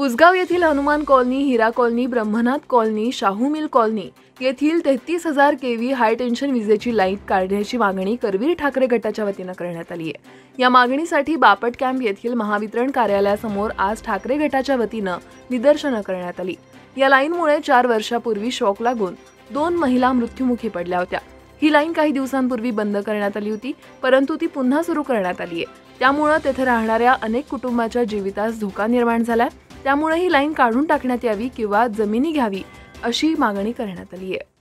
उसगाव येथील Hanuman colony, Hira colony, Brahmanath colony, Shahu mill colony येथील 33,000 KV high tension विजेची लाईन काढण्याची मागणी करवीर ठाकरे गटाच्या वतीनं करण्यात आली आहे। या मागणीसाठी बापट कॅम्प येथील महावितरण कार्यालयासमोर आज ठाकरे गटाच्या वतीनं निदर्शनं करण्यात आली। या लाईनमुळे 4 वर्षापूर्वी शॉक लागून 2 महिला मृत्युमुखी पडल्या होत्या। ही लाईन काही दिवसांपूर्वी बंद करण्यात आली होती, परंतु ती पुन्हा सुरू करण्यात आली आहे। त्यामुळे तेथे राहणाऱ्या अनेक कुटुंबाच्या जीवितास धोका निर्माण झालाय। त्यामुळे ही लाईन काढून टाकण्यात यावी किंवा जमिनी घ्यावी अशी मागणी करण्यात आली आहे।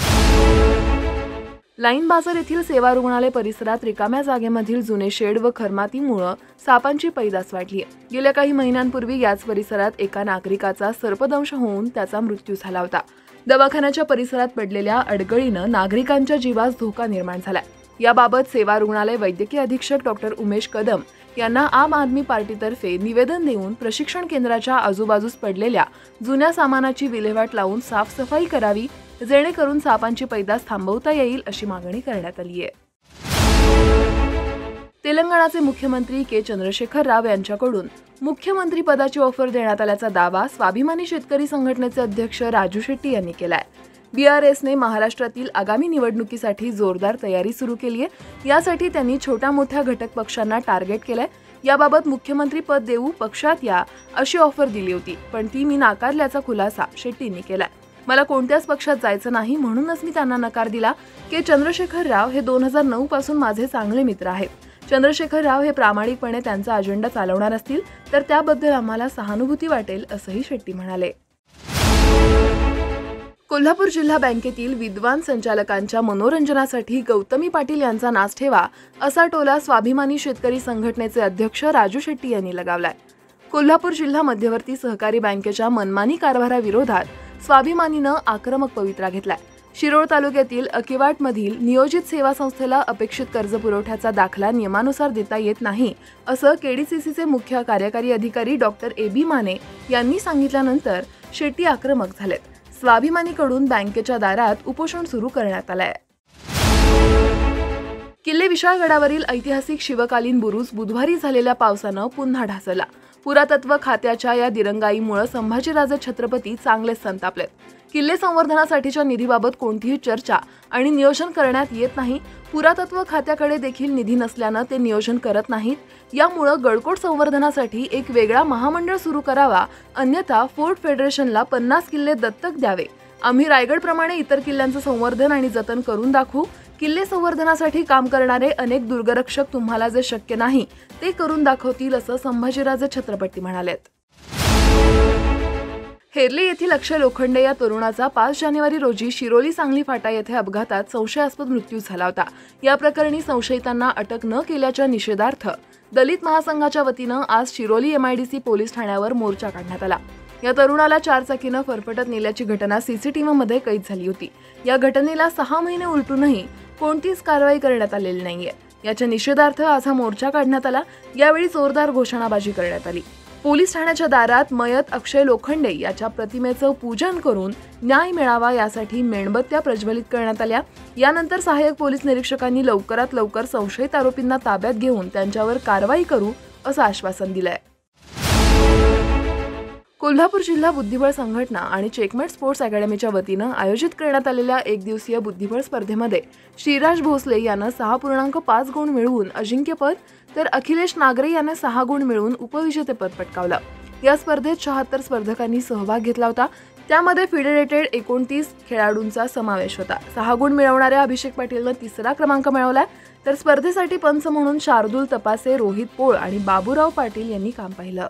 लाईन बाजार येथील सेवा रुग्णालय परिसरात रिकाम्या जागेमधील जुने शेड व खरमातीमुळे सापांची पैदास वाढली आहे। गेल्या काही महिन्यांपूर्वी याच परिसरात एका नागरिकाचा सर्पदंश होऊन त्याचा मृत्यू झाला होता। दवाखान्याच्या परिसरात पडलेल्या अडगळीनं नागरिकांच्या जीवास धोका निर्माण झालाय। याबाबत सेवा रुग्णालय वैद्यकीय अधीक्षक डॉक्टर उमेश कदम यांना आम आदमी पार्टीतर्फे निवेदन देऊन प्रशिक्षण केंद्राच्या आजूबाजूस पडलेल्या जुन्या सामानाची विल्हेवाट लावून साफसफाई करावी, जेणेकरून सापांची पैदास थांबवता येईल अशी मागणी करण्यात आली आहे। तेलंगणाचे मुख्यमंत्री के चंद्रशेखर राव यांच्याकडून मुख्यमंत्री पदाची ऑफर देण्यात आल्याचा दावा स्वाभिमानी शेतकरी संघटनेचे अध्यक्ष राजू शेट्टी यांनी केलाय। बीआरएसने महाराष्ट्रातील आगामी निवडणुकीसाठी जोरदार तयारी सुरू केली आहे। यासाठी त्यांनी छोट्या मोठ्या घटक पक्षांना टार्गेट केलंय। याबाबत मुख्यमंत्री पद देऊ, पक्षात या अशी ऑफर दिली होती, पण ती मी नाकारल्याचा खुलासा शेट्टींनी केलाय। मला कोणत्याच पक्षात जायचं नाही, म्हणूनच मी त्यांना नकार दिला। के चंद्रशेखर राव हे 2009 पासून माझे चांगले मित्र आहेत। चंद्रशेखर राव हे प्रामाणिकपणे त्यांचा अजेंडा चालवणार असतील तर त्याबद्दल आम्हाला सहानुभूती वाटेल असंही शेट्टी म्हणाले। कोल्हापूर जिल्हा बँकेतील विद्वान संचालकांच्या मनोरंजनासाठी गौतमी पाटील यांचा नाच ठेवा असा टोला स्वाभिमानी शेतकरी संघटनेचे अध्यक्ष राजू शेट्टी यांनी लगावलाय। कोल्हापूर जिल्हा मध्यवर्ती सहकारी बँकेच्या मनमानी कारभाराविरोधात स्वाभिमानीनं आक्रमक पवित्रा घेतलाय। शिरोळ तालुक्यातील अकिवाटमधील नियोजित सेवा संस्थेला अपेक्षित कर्ज पुरवठ्याचा दाखला नियमानुसार देता येत नाही असं केडीसीसीचे मुख्य कार्यकारी अधिकारी डॉक्टर ए.बी. माने यांनी सांगितल्यानंतर शेट्टी आक्रमक झालेत। स्वाभिमानीकडून बँकेच्या दारात उपोषण सुरू करण्यात आलंय। किल्ले विशाळगडावरील ऐतिहासिक शिवकालीन बुरुज बुधवारी झालेल्या पावसानं पुन्हा ढासळला। पुरातत्व खात्याच्या या दिरंगाईमुळे संभाजीराजे छत्रपती चांगलेच संतापलेत। किल्ले संवर्धनासाठीच्या निधीबाबत कोणतीही चर्चा आणि नियोजन करण्यात येत नाही। पुरातत्व खात्याकडे देखील निधी नसल्यानं ते नियोजन करत नाहीत। यामुळे गडकोट संवर्धनासाठी एक वेगळा महामंडळ सुरू करावा, अन्यथा फोर्ट फेडरेशनला 50 किल्ले दत्तक द्यावे। आम्ही रायगडप्रमाणे इतर किल्ल्यांचं संवर्धन आणि जतन करून दाखवू। किल्ले संवर्धनासाठी काम करणारे अनेक दुर्गरक्षक तुम्हाला जे शक्य नाही ते करून दाखवतील असं संभाजीराजे छत्रपती म्हणालेत। हेरले येथील अक्षय लोखंडे या तरुणाचा 5 जानेवारी रोजी शिरोली सांगली फाटा येथे अपघातात संशयास्पद मृत्यू झाला होता। या प्रकरणी संशयितांना अटक न केल्याच्या निषेधार्थ दलित महासंघाच्या वतीनं आज शिरोली MIDC पोलीस ठाण्यावर मोर्चा काढण्यात आला। या तरुणाला 4 चाकीनं फरफटत नेल्याची घटना सीसीटीव्हीमध्ये कैद झाली होती। या घटनेला 6 महिने उलटूनही कोणतीच कारवाई करण्यात आलेली नाहीये। याच्या निषेधार्थ आज हा मोर्चा काढण्यात आला। यावेळी जोरदार घोषणाबाजी करण्यात आली। पोलीस ठाण्याच्या दारात मयत अक्षय लोखंडे याच्या प्रतिमेचं पूजन करून न्याय मिळावा यासाठी मेणबत्त्या प्रज्वलित करण्यात आल्या। यानंतर सहाय्यक पोलीस निरीक्षकांनी लवकरात लवकर संशयित आरोपींना ताब्यात घेऊन त्यांच्यावर कारवाई करू असं आश्वासन दिलंय। कोल्हापूर जिल्हा बुद्धिबळ संघटना आणि चेकमेट स्पोर्ट्स अकॅडमीच्या वतीनं आयोजित करण्यात आलेल्या एकदिवसीय बुद्धिबळ स्पर्धेमध्ये श्रीराज भोसले यानं 6.5 गुण मिळवून अजिंक्यपद, तर अखिलेश नागरे याने 6 गुण मिळवून उपविजेतेपद पटकावलं। या स्पर्धेत 76 स्पर्धकांनी सहभाग घेतला होता। त्यामध्ये फेडरेटेड 29 खेळाडूंचा समावेश होता। 6 गुण मिळवणाऱ्या अभिषेक पाटीलनं 3रा क्रमांक मिळवलाय, तर स्पर्धेसाठी पंच म्हणून शार्दूल तपासे, रोहित पोळ आणि बाबूराव पाटील यांनी काम पाहिलं।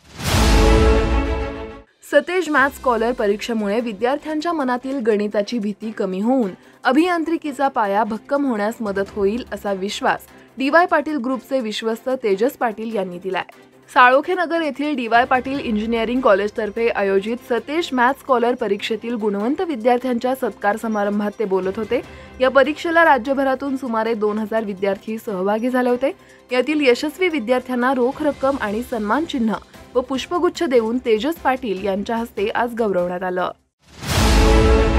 सतेज मॅथ्स स्कॉलर परीक्षेमुळे विद्यार्थ्यांच्या मनातील गणिताची भीती कमी होऊन अभियांत्रिकीचा पाया भक्कम होण्यास मदत होईल असा विश्वास DY पाटील ग्रुपचे विश्वस्त तेजस पाटील यांनी दिलाय। साळोखेनगर येथील DY पाटील इंजिनिअरिंग कॉलेजतर्फे आयोजित सतेज मॅथ्स स्कॉलर परीक्षेतील गुणवंत विद्यार्थ्यांच्या सत्कार समारंभात ते बोलत होते। या परीक्षेला राज्यभरातून सुमारे 2000 विद्यार्थी सहभागी झाले होते। यातील यशस्वी विद्यार्थ्यांना रोख रक्कम आणि सन्मान चिन्ह व पुष्पगुच्छ देऊन तेजस पाटील यांच्या हस्ते आज गौरवण्यात आलं।